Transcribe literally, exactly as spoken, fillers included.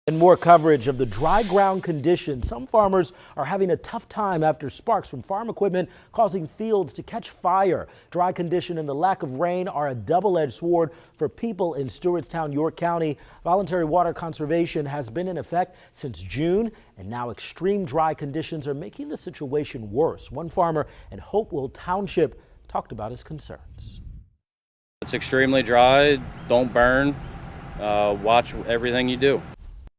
And more coverage of the dry ground conditions. Some farmers are having a tough time after sparks from farm equipment causing fields to catch fire. Dry condition and the lack of rain are a double-edged sword for people in Stewartstown, York County. Voluntary water conservation has been in effect since June, and now extreme dry conditions are making the situation worse. One farmer in Hopewell Township talked about his concerns. It's extremely dry. Don't burn. Uh, watch everything you do.